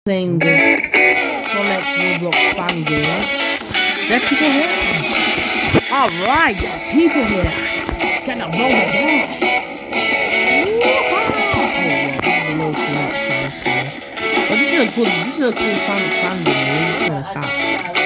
playing this Sonic Roblox fan game. Is there people here? Alright, there's people here. Gonna roll the dash. Oh yeah, this is a little too much, honestly. But this is a cool fan game. Look at that.